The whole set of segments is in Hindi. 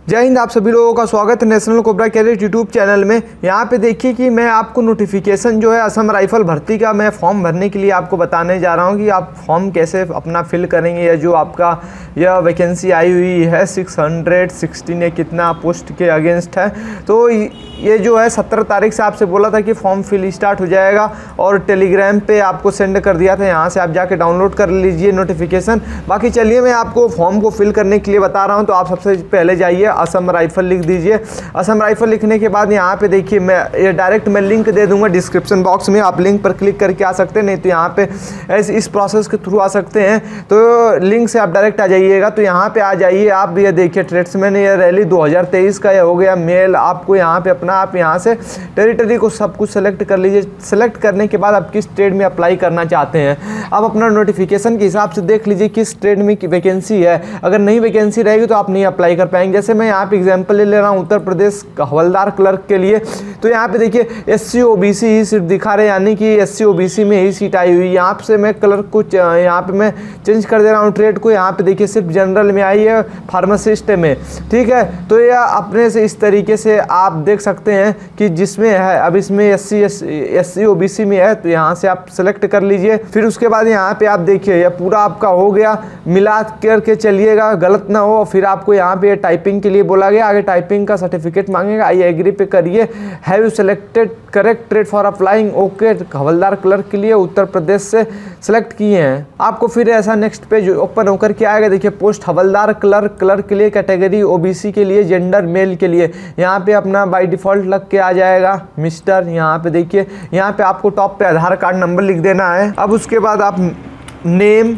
जय हिंद। आप सभी लोगों का स्वागत है national cobra cadet YouTube channel में। यहाँ पे देखिए कि मैं आपको नोटिफिकेशन जो है असम राइफल भर्ती का मैं फॉर्म भरने के लिए आपको बताने जा रहा हूँ कि आप फॉर्म कैसे अपना फिल करेंगे। या जो आपका यह वैकेंसी आई हुई है 616 या कितना पोस्ट के अगेंस्ट है, तो ये जो है 17 तारीख से आपसे बोला था कि फॉर्म फिल स्टार्ट हो जाएगा और टेलीग्राम पे आपको सेंड कर दिया था। यहाँ से आप जाके डाउनलोड कर लीजिए नोटिफिकेशन। बाकी चलिए मैं आपको फॉर्म को फिल करने के लिए बता रहा हूँ। तो आप सबसे पहले जाइए असम राइफल लिख दीजिए। असम राइफल लिखने के बाद यहाँ पे देखिए मैं ये डायरेक्ट मैं लिंक दे दूंगा डिस्क्रिप्शन बॉक्स में, आप लिंक पर क्लिक करके आ सकते हैं, नहीं तो यहाँ पे इस प्रोसेस के थ्रू आ सकते हैं। तो लिंक से आप डायरेक्ट आ जाइएगा। तो यहाँ पे आ जाइए आप, ये देखिए ट्रेड्समैन ये रैली 2023 का ये हो गया मेल। आपको यहाँ पे अपना आप यहाँ से टेरिटरी को सब कुछ सेलेक्ट कर लीजिए। सेलेक्ट करने के बाद आप किस ट्रेड में अप्लाई करना चाहते हैं आप अपना नोटिफिकेशन के हिसाब से देख लीजिए किस ट्रेड में वैकेंसी है। अगर नहीं वैकेंसी रहेगी तो आप नहीं अप्लाई कर पाएंगे। जैसे मैं यहाँ पे एग्जांपल ले ले रहा हूँ उत्तर प्रदेश हवलदार क्लर्क के लिए। तो यहाँ पे देखिए SC OBC ही सीट दिखा रहे, यानी कि SC OBC में ही सीट आई हुई। यहाँ से मैं क्लर्क को यहाँ पे मैं चेंज कर दे रहा हूँ ट्रेड को। यहाँ पे देखिए सिर्फ जनरल में आई है, फार्मासिस्ट में, ठीक है। तो यह अपने से इस तरीके से आप देख सकते हैं कि जिसमें है, अब इसमें SC OBC में है तो यहाँ से आप सेलेक्ट कर लीजिए। फिर उसके बाद यहाँ पे आप देखिए यह पूरा आपका हो गया, मिला करके चलिएगा, गलत ना हो। फिर आपको यहाँ पे टाइपिंग के लिए बोला गया, आगे टाइपिंग का सर्टिफिकेट मांगेगा, आई एग्री पे करिए। Have you selected correct trade for applying, okay. हवलदार क्लर्क के लिए उत्तर प्रदेश से सेलेक्ट किए हैं। आपको फिर ऐसा नेक्स्ट पेज ओपन होकर के आएगा। देखिए पोस्ट हवलदार क्लर्क के लिए, कैटेगरी OBC के लिए, जेंडर मेल के लिए। यहाँ पे अपना बाय डिफ़ॉल्ट लग के आ जाएगा मिस्टर। यहाँ पे देखिए, यहाँ पे आपको टॉप पे आधार कार्ड नंबर लिख देना है। अब उसके बाद आप name,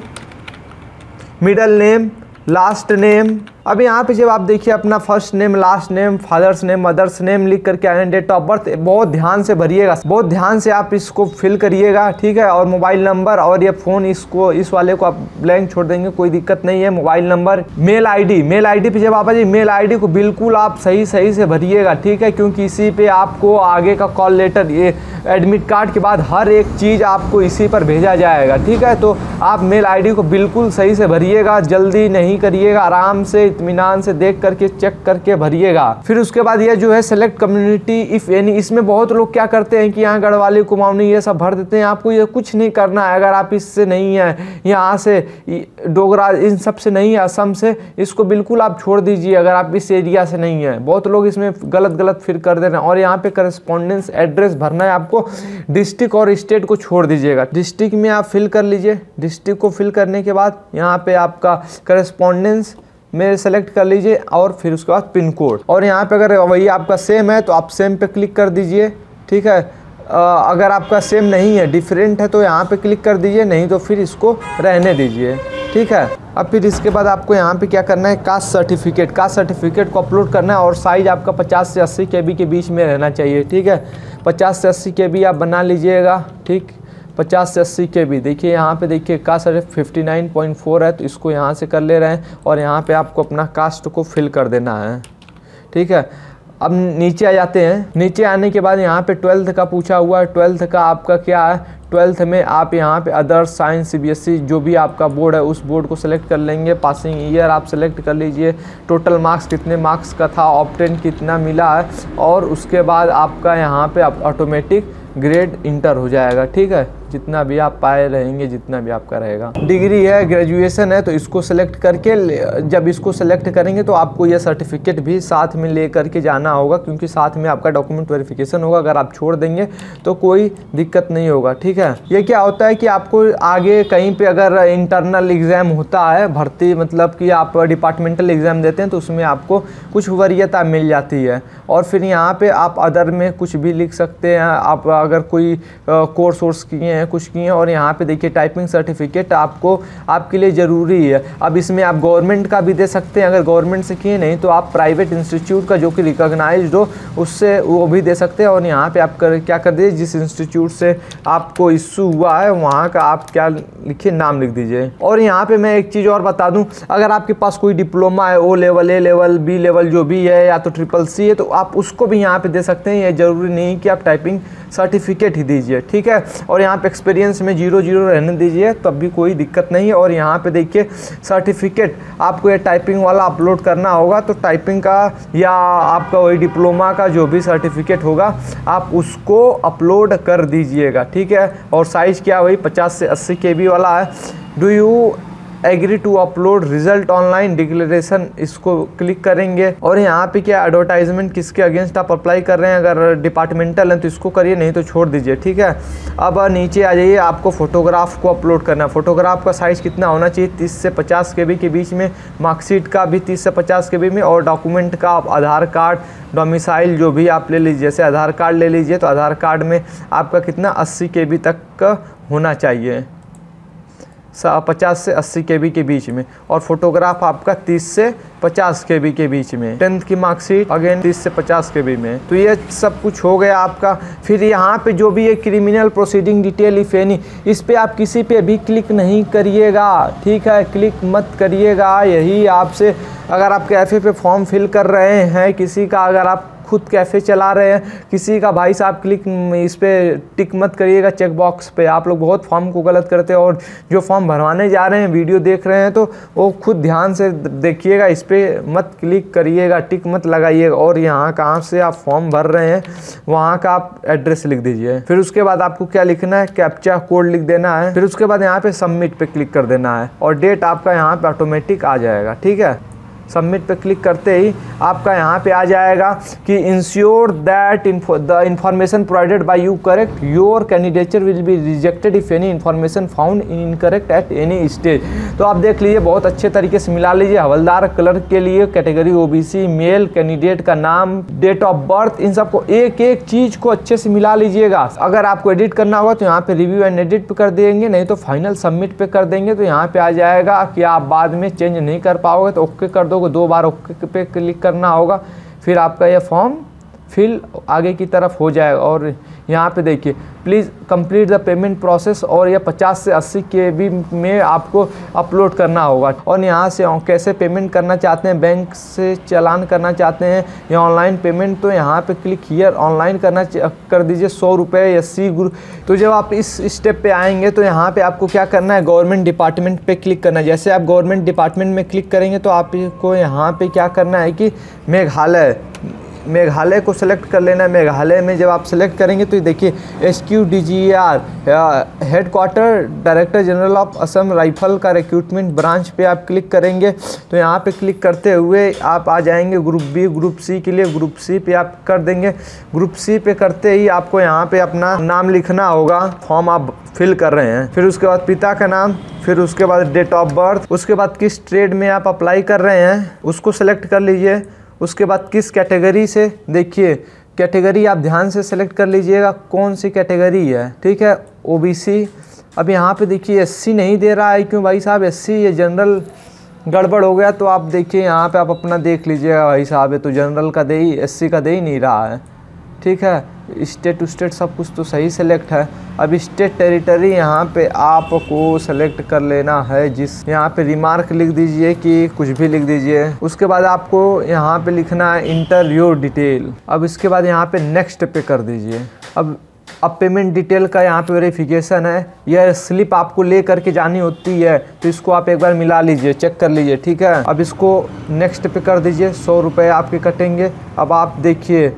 middle name, last name. अब यहाँ पे जब आप देखिए अपना first name, last name, father's name, mother's name लिख करके आए, डेट ऑफ बर्थ बहुत ध्यान से भरिएगा, बहुत ध्यान से आप इसको फिल करिएगा, ठीक है। और मोबाइल नंबर और ये फ़ोन, इसको इस वाले को आप ब्लैंक छोड़ देंगे, कोई दिक्कत नहीं है। मोबाइल नंबर, मेल आईडी पे जब आप आ जाइए, मेल आईडी को बिल्कुल आप सही से भरिएगा, ठीक है, क्योंकि इसी पे आपको आगे का कॉल लेटर, ये एडमिट कार्ड के बाद हर एक चीज़ आपको इसी पर भेजा जाएगा, ठीक है। तो आप मेल आईडी को बिल्कुल सही से भरिएगा, जल्दी नहीं करिएगा, आराम से इत्मीनान से देख करके चेक करके भरिएगा। फिर उसके बाद ये जो है सेलेक्ट कम्युनिटी इफ एनी, इसमें बहुत लोग क्या करते हैं कि यहाँ गढ़वाली, कुमाऊनी ये सब भर देते हैं। आपको ये कुछ नहीं करना है। अगर आप इससे नहीं है, यहाँ से डोगरा, इन सब से नहीं है, असम से, इसको बिल्कुल आप छोड़ दीजिए। अगर आप इस एरिया से नहीं है, बहुत लोग इसमें गलत फिर कर दे रहे हैं। और यहाँ पे करस्पॉन्डेंस एड्रेस भरना है आपको। डिस्ट्रिक्ट और स्टेट को छोड़ दीजिएगा। डिस्ट्रिक्ट में आप फिल कर लीजिए। डिस्ट्रिक्ट को फिल करने के बाद यहाँ पे आपका करस्पॉन्डेंस में सेलेक्ट कर लीजिए और फिर उसके बाद पिन कोड। और यहाँ पे अगर वही आपका सेम है तो आप सेम पे क्लिक कर दीजिए, ठीक है। अगर आपका सेम नहीं है, डिफरेंट है, तो यहाँ पे क्लिक कर दीजिए, नहीं तो फिर इसको रहने दीजिए, ठीक है। अब फिर इसके बाद आपको यहाँ पे क्या करना है, कास्ट सर्टिफिकेट को अपलोड करना है। और साइज़ आपका 50 से 80 KB के बीच में रहना चाहिए, ठीक है। 50 से 80 KB आप बना लीजिएगा, ठीक। 50 से 80 KB। देखिए यहाँ पे देखिए कास्ट 59.4 है, तो इसको यहाँ से कर ले रहे हैं और यहाँ पे आपको अपना कास्ट को फिल कर देना है, ठीक है। अब नीचे आ जाते हैं। नीचे आने के बाद यहाँ पे 12th का पूछा हुआ है। 12th का आपका क्या है, 12th में आप यहाँ पे अदर्स, साइंस, CBSE जो भी आपका बोर्ड है उस बोर्ड को सेलेक्ट कर लेंगे। पासिंग ईयर आप सेलेक्ट कर लीजिए। टोटल मार्क्स कितने मार्क्स का था, ऑप्टेन कितना मिला है, और उसके बाद आपका यहाँ पे ऑटोमेटिक ग्रेड इंटर हो जाएगा, ठीक है। जितना भी आप पाए रहेंगे, जितना भी आपका रहेगा। डिग्री है, ग्रेजुएशन है, तो इसको सेलेक्ट करके, जब इसको सेलेक्ट करेंगे तो आपको यह सर्टिफिकेट भी साथ में ले करके जाना होगा, क्योंकि साथ में आपका डॉक्यूमेंट वेरिफिकेशन होगा। अगर आप छोड़ देंगे तो कोई दिक्कत नहीं होगा, ठीक है। ये क्या होता है कि आपको आगे कहीं पे अगर इंटरनल एग्ज़ाम होता है, भर्ती मतलब कि आप डिपार्टमेंटल एग्ज़ाम देते हैं, तो उसमें आपको कुछ वरीयता मिल जाती है। और फिर यहाँ पर आप अदर में कुछ भी लिख सकते हैं। आप अगर कोई कोर्स वोर्स किए हैं, कुछ किए हैं। और यहाँ पे देखिए टाइपिंग सर्टिफिकेट आपको, आपके लिए ज़रूरी है। अब इसमें आप गवर्नमेंट का भी दे सकते हैं, अगर गवर्नमेंट से किए नहीं तो आप प्राइवेट इंस्टीट्यूट का जो कि रिकॉग्नाइज्ड हो उससे वो भी दे सकते हैं। और यहाँ पे आप क्या कर दीजिए, जिस इंस्टीट्यूट से आपको इशू हुआ है वहाँ का आप क्या लिखिए, नाम लिख दीजिए। और यहाँ पे मैं एक चीज़ और बता दूँ, अगर आपके पास कोई डिप्लोमा है, O level, A level, B level जो भी है, या तो CCC है, तो आप उसको भी यहाँ पे दे सकते हैं। ये ज़रूरी नहीं कि आप टाइपिंग सर्टिफिकेट ही दीजिए, ठीक है। और यहाँ पे एक्सपीरियंस में 0 रहने दीजिए, तब भी कोई दिक्कत नहीं है। और यहाँ पे देखिए सर्टिफिकेट आपको ये टाइपिंग वाला अपलोड करना होगा, तो टाइपिंग का या आपका वही डिप्लोमा का जो भी सर्टिफिकेट होगा आप उसको अपलोड कर दीजिएगा, ठीक है। और साइज़ क्या वही 50 से 80 KB वाला है। Do you agree to upload result online declaration, इसको क्लिक करेंगे। और यहाँ पे क्या एडवर्टाइजमेंट किसके अगेंस्ट आप अप्लाई कर रहे हैं, अगर डिपार्टमेंटल है तो इसको करिए, नहीं तो छोड़ दीजिए, ठीक है। अब नीचे आ जाइए, आपको फोटोग्राफ को अपलोड करना है। फोटोग्राफ का साइज़ कितना होना चाहिए, 30 से 50 KB के बीच में। मार्कशीट का भी 30 से 50 KB में। और डॉक्यूमेंट का आप आधार कार्ड, डोमिसाइल जो भी आप ले लीजिए, जैसे आधार कार्ड ले लीजिए तो आधार कार्ड में आपका कितना 80 KB तक का होना चाहिए, 50 से 80 KB के बीच में। और फोटोग्राफ आपका 30 से 50 KB के बीच में। 10th की मार्कशीट अगेन 30 से 50 KB में। तो ये सब कुछ हो गया आपका। फिर यहाँ पे जो भी ये criminal proceeding detail if any, इस पे आप किसी पे भी क्लिक नहीं करिएगा, ठीक है, क्लिक मत करिएगा। यही आपसे, अगर आप कैफ़े पे फॉर्म फिल कर रहे हैं किसी का, अगर आप खुद कैफ़े चला रहे हैं किसी का, भाई साहब क्लिक इस पर टिक मत करिएगा चेक बॉक्स पे। आप लोग बहुत फॉर्म को गलत करते हैं। और जो फॉर्म भरवाने जा रहे हैं वीडियो देख रहे हैं तो वो खुद ध्यान से देखिएगा, इस पर मत क्लिक करिएगा, टिक मत लगाइएगा। और यहाँ कहाँ से आप फॉर्म भर रहे हैं वहाँ का आप एड्रेस लिख दीजिए। फिर उसके बाद आपको क्या लिखना है, कैप्चा कोड लिख देना है। फिर उसके बाद यहाँ पे सबमिट पे क्लिक कर देना है और डेट आपका यहाँ पे ऑटोमेटिक आ जाएगा, ठीक है। सबमिट पे क्लिक करते ही आपका यहाँ पे आ जाएगा कि ensure that the information provided by you correct, your candidature will be rejected if any information found incorrect at any stage. तो आप देख लीजिए, बहुत अच्छे तरीके से मिला लीजिए। हवलदार क्लर्क के लिए कैटेगरी OBC, मेल, कैंडिडेट का नाम, डेट ऑफ बर्थ, इन सबको एक एक चीज़ को अच्छे से मिला लीजिएगा। अगर आपको एडिट करना होगा तो यहाँ पे रिव्यू एंड एडिट पे कर देंगे, नहीं तो फाइनल सबमिट पे कर देंगे। तो यहाँ पे आ जाएगा कि आप बाद में चेंज नहीं कर पाओगे तो ओके कर दो, 2 बार ओके पे क्लिक करना होगा। फिर आपका यह फॉर्म फिल आगे की तरफ हो जाएगा। और यहाँ पे देखिए please complete the payment process, और यह 50 से 80 KB में आपको अपलोड करना होगा। और यहाँ से कैसे पेमेंट करना चाहते हैं, बैंक से चालान करना चाहते हैं या ऑनलाइन पेमेंट, तो यहाँ पे क्लिक हियर ऑनलाइन कर दीजिए 100 रुपये या सी ग्रुप। तो जब आप इस स्टेप पे आएंगे तो यहाँ पे आपको क्या करना है, गवर्नमेंट डिपार्टमेंट पे क्लिक करना है। जैसे आप गवर्नमेंट डिपार्टमेंट में क्लिक करेंगे तो आपको यहाँ पे क्या करना है कि मेघालय को सिलेक्ट कर लेना है। मेघालय में जब आप सिलेक्ट करेंगे तो देखिए SQDGR headquarter director general of Assam rifle का रिक्रूटमेंट ब्रांच पे आप क्लिक करेंगे। तो यहाँ पे क्लिक करते हुए आप आ जाएंगे ग्रुप B, ग्रुप C के लिए। ग्रुप C पे आप कर देंगे। ग्रुप C पे करते ही आपको यहाँ पे अपना नाम लिखना होगा, फॉर्म आप फिल कर रहे हैं। फिर उसके बाद पिता का नाम, फिर उसके बाद डेट ऑफ बर्थ, उसके बाद किस ट्रेड में आप अप्लाई कर रहे हैं उसको सेलेक्ट कर लीजिए। उसके बाद किस कैटेगरी से, देखिए कैटेगरी आप ध्यान से सेलेक्ट कर लीजिएगा कौन सी कैटेगरी है, ठीक है। OBC, अब यहाँ पे देखिए SC नहीं दे रहा है, क्यों भाई साहब, SC ये जनरल गड़बड़ हो गया। तो आप देखिए यहाँ पे आप अपना देख लीजिएगा भाई साहब, ये तो जनरल का दे ही, SC का दे ही नहीं रहा है, ठीक है। स्टेट टू स्टेट सब कुछ तो सही सेलेक्ट है। अब स्टेट टेरिटरी यहाँ पे आपको सेलेक्ट कर लेना है, जिस यहाँ पे रिमार्क लिख दीजिए कि कुछ भी लिख दीजिए। उसके बाद आपको यहाँ पे लिखना है इंटर योर डिटेल। अब इसके बाद यहाँ पे नेक्स्ट पे कर दीजिए। अब पेमेंट डिटेल का यहाँ पे वेरिफिकेशन है, यह स्लिप आपको ले करके जानी होती है, तो इसको आप एक बार मिला लीजिए, चेक कर लीजिए, ठीक है। अब इसको नेक्स्ट पे कर दीजिए, 100 रुपये आपके कटेंगे। अब आप देखिए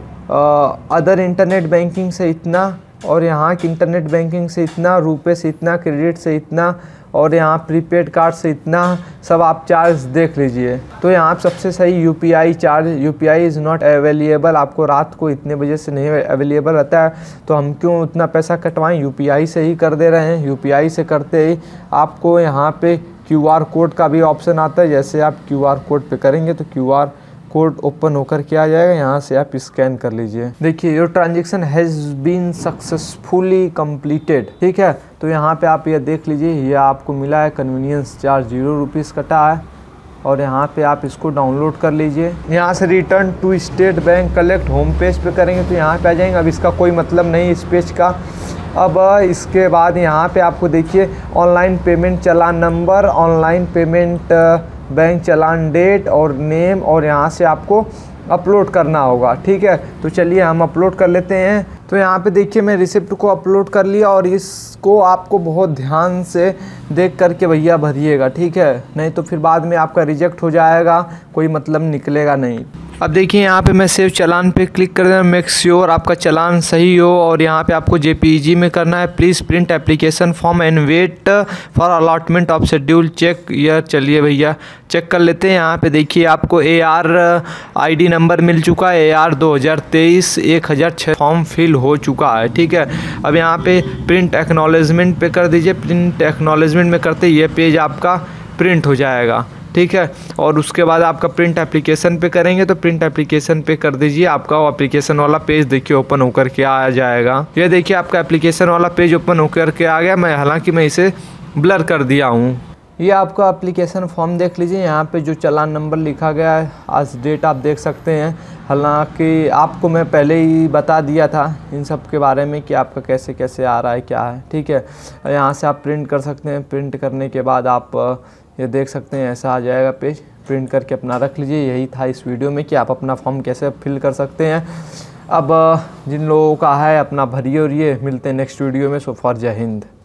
अदर इंटरनेट बैंकिंग से इतना, और यहाँ की इंटरनेट बैंकिंग से इतना, रुपए से इतना, क्रेडिट से इतना, और यहाँ प्रीपेड कार्ड से इतना, सब आप चार्ज देख लीजिए। तो यहाँ सबसे सही UPI charge, UPI is not available, आपको रात को इतने बजे से नहीं अवेलेबल रहता है, तो हम क्यों उतना पैसा कटवाएं, UPI से ही कर दे रहे हैं। UPI से करते ही आपको यहाँ पे QR कोड का भी ऑप्शन आता है। जैसे आप QR कोड पे करेंगे तो QR कोड ओपन होकर के आ जाएगा, यहाँ से आप स्कैन कर लीजिए। देखिए your transaction has been successfully completed, ठीक है। तो यहाँ पे आप ये देख लीजिए, ये आपको मिला है कन्वीनियंस चार्ज 0 रुपीज़ कटा है, और यहाँ पे आप इसको डाउनलोड कर लीजिए। यहाँ से return to state bank collect home page पे करेंगे तो यहाँ पे आ जाएंगे। अब इसका कोई मतलब नहीं इस पेज का। अब इसके बाद यहाँ पे आपको देखिए online payment challan number, online payment bank challan date और नेम, और यहाँ से आपको अपलोड करना होगा। ठीक है, तो चलिए हम अपलोड कर लेते हैं। तो यहाँ पे देखिए मैं रिसिप्ट को अपलोड कर लिया और इसको आपको बहुत ध्यान से देख करके भैया भरिएगा। ठीक है, नहीं तो फिर बाद में आपका रिजेक्ट हो जाएगा, कोई मतलब निकलेगा नहीं। अब देखिए यहाँ पे मैं सेव चालान पे क्लिक कर देना, मेक श्योर आपका चालान सही हो और यहाँ पे आपको JPEG में करना है। Please print application form and wait for allotment of schedule check year. चलिए भैया चेक कर लेते हैं। यहाँ पे देखिए आपको AR ID नंबर मिल चुका है, AR 2023 1006 फॉर्म फिल हो चुका है। ठीक है, अब यहाँ पे प्रिंट एक्नॉलेजमेंट पे कर दीजिए। प्रिंट एक्नॉलेजमेंट में करते ये पेज आपका प्रिंट हो जाएगा। ठीक है, और उसके बाद आपका प्रिंट एप्लीकेशन पे करेंगे तो प्रिंट एप्लीकेशन पे कर दीजिए, आपका वो एप्लीकेशन वाला पेज देखिए ओपन होकर के आ जाएगा। ये देखिए आपका एप्लीकेशन वाला पेज ओपन होकर के आ गया। हालांकि मैं इसे ब्लर कर दिया हूँ। ये आपका एप्लीकेशन फॉर्म देख लीजिए, यहाँ पे जो चालान नंबर लिखा गया है, आज डेट आप देख सकते हैं। हालांकि आपको मैं पहले ही बता दिया था इन सब के बारे में कि आपका कैसे कैसे आ रहा है क्या है। ठीक है, यहाँ से आप प्रिंट कर सकते हैं। प्रिंट करने के बाद आप ये देख सकते हैं ऐसा आ जाएगा पेज। प्रिंट करके अपना रख लीजिए। यही था इस वीडियो में कि आप अपना फॉर्म कैसे फिल कर सकते हैं। अब जिन लोगों का है अपना भरिए और ये मिलते हैं नेक्स्ट वीडियो में। सो फॉर जय हिंद।